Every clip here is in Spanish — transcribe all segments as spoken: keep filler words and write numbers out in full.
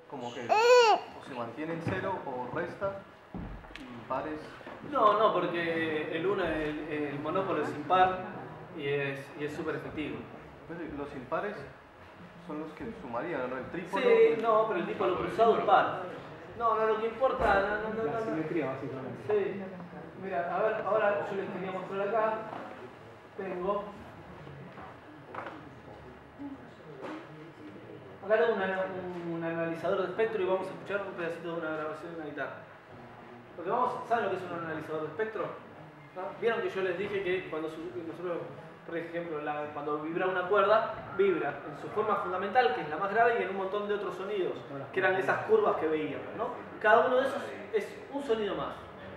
como que o se mantiene en cero o resta, y pares. No, no, porque el uno, el, el monópolo es impar y es y es súper efectivo. Los impares son los que sumarían, ¿no? El trípolo. Sí, no, pero el dípolo cruzado es par. No, no, lo que importa, no, no, no, La no, simetría, básicamente. Sí, mira, a ver, ahora yo les quería mostrar acá. Tengo. Acá tengo una, un, un analizador de espectro y vamos a escuchar un pedacito de una grabación de una guitarra. Porque vamos, ¿saben lo que es un analizador de espectro? ¿No? Vieron que yo les dije que cuando su, nosotros, por ejemplo, la, cuando vibra una cuerda, vibra en su forma fundamental, que es la más grave, y en un montón de otros sonidos, que eran esas curvas que veíamos, ¿no? Cada uno de esos es un sonido más.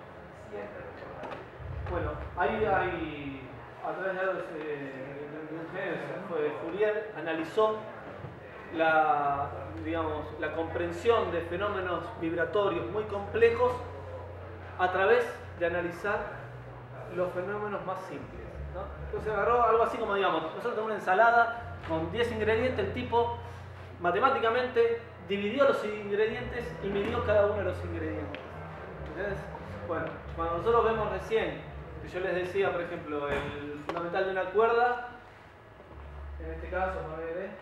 Bueno, ahí hay, a través de los eh, Fourier analizó la, digamos, la comprensión de fenómenos vibratorios muy complejos a través de analizar los fenómenos más simples, ¿no? Entonces agarró algo así como, digamos, nosotros tenemos una ensalada con diez ingredientes, el tipo matemáticamente dividió los ingredientes y midió cada uno de los ingredientes. ¿Entendés? Bueno, cuando nosotros vemos recién, que yo les decía, por ejemplo, el fundamental de una cuerda, en este caso, a ver, ¿eh?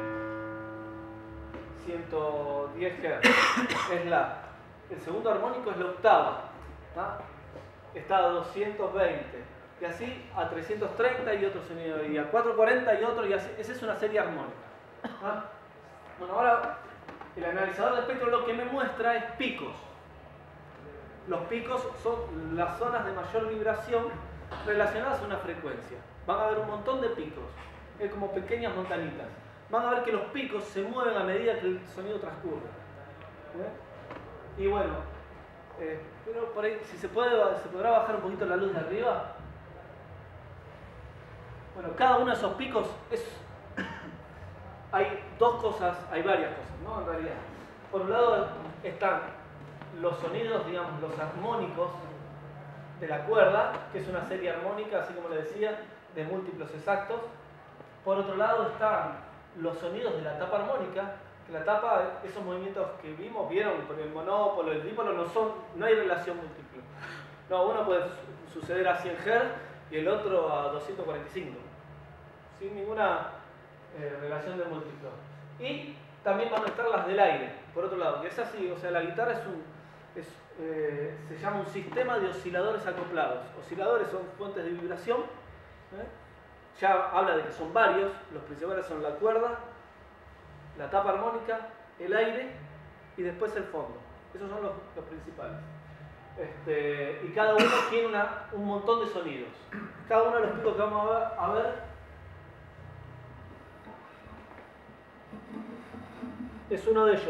ciento diez hertz, es la. El segundo armónico es la octava, ¿tá? Está a doscientos veinte, y así a trescientos treinta y otro sonido, y a cuatrocientos cuarenta y otro, y así. Esa es una serie armónica. ¿Ah? Bueno, ahora el analizador de espectro lo que me muestra es picos. Los picos son las zonas de mayor vibración relacionadas a una frecuencia. Van a haber un montón de picos, es como pequeñas montañitas. Van a ver que los picos se mueven a medida que el sonido transcurre. ¿Eh? Y bueno, eh, pero por ahí, si se puede, se podrá bajar un poquito la luz de arriba. Bueno, cada uno de esos picos es. Hay dos cosas, hay varias cosas, ¿no? En realidad. Por un lado están los sonidos, digamos, los armónicos de la cuerda, que es una serie armónica, así como le decía, de múltiplos exactos. Por otro lado están los sonidos de la tapa armónica, que la tapa, esos movimientos que vimos, vieron con el monópolo, el dípolo, no son, no hay relación múltiple. No, uno puede suceder a cien hertz y el otro a doscientos cuarenta y cinco, sin ninguna eh, relación de múltiplo. Y también van a estar las del aire, por otro lado, que es así, o sea, la guitarra es un, es, eh, se llama un sistema de osciladores acoplados. Osciladores son fuentes de vibración, ¿eh? Ya habla de que son varios, los principales son la cuerda, la tapa armónica, el aire y después el fondo. Esos son los, los principales. Este, y cada uno tiene una, un montón de sonidos. Cada uno de los picos que vamos a ver, a ver es uno de ellos.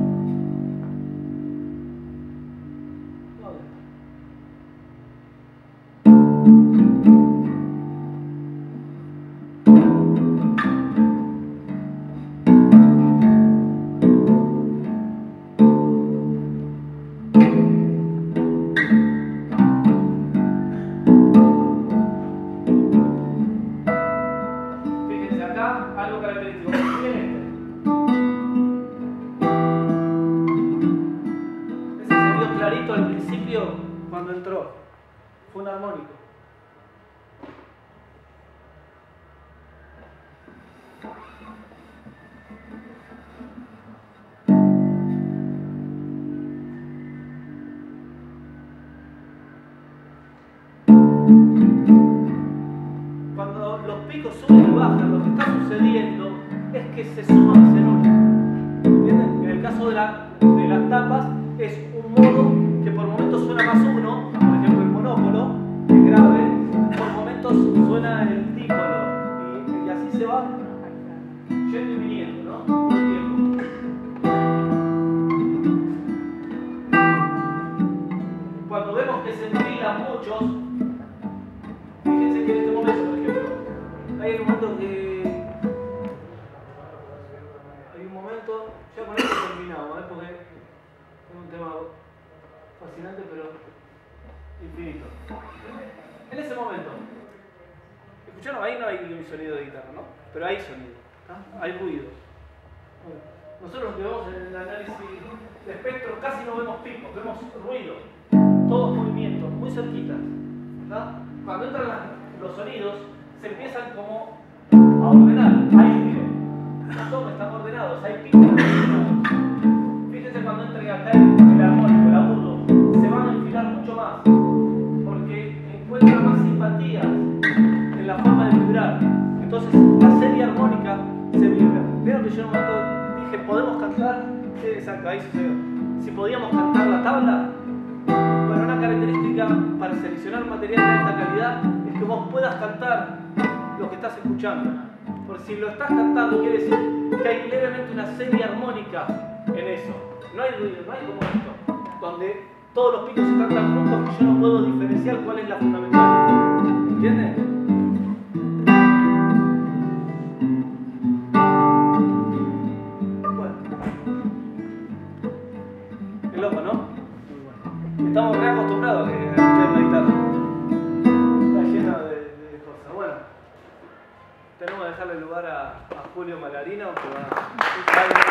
Cuando los picos suben y bajan, lo que está sucediendo es que se suman hacia el uno. ¿Entienden? En el caso de, la, de las tapas, es un modo que por momentos suena más uno, por ejemplo el monópolo, el grave, por momentos suena el dípolo, y, y así se va yendo y viniendo, ¿no? Todo el tiempo. Cuando vemos que se enfilan muchos, fíjense que en este momento, por ejemplo, hay un momento que. Hay un momento. Ya con esto terminamos, ¿eh? Porque es un tema fascinante, pero infinito. En ese momento, escucharon, ahí no hay un sonido de guitarra, ¿no? Pero hay sonido, ¿no? Hay ruido. Bueno, nosotros lo que vemos en el análisis no vemos picos, vemos ruido, todos movimientos, muy cerquitas. ¿No? Cuando entran las, los sonidos, se empiezan como a ordenar. Ahí, miren, no son, están ordenados, hay picos ordenados. Fíjense cuando entre acá el armónico, el agudo, se van a enfilar mucho más, porque encuentran más simpatías en la forma de vibrar. Entonces, la serie armónica se vibra. Vieron que yo en un momento dije, ¿podemos cantar? Sí, exacto, ahí sucedió. Si podíamos cantar la tabla, bueno, una característica para seleccionar material de alta calidad es que vos puedas cantar lo que estás escuchando. Porque si lo estás cantando, quiere decir que hay levemente una serie armónica en eso. No hay ruido, no hay como esto, donde todos los picos están tan juntos que yo no puedo diferenciar cuál es la fundamental. ¿Entiendes? Qué loco, ¿no? Estamos re acostumbrados a que escuchen la guitarra. Está lleno de, de cosas. Bueno, tenemos que dejarle lugar a, a Julio Malarino, que va a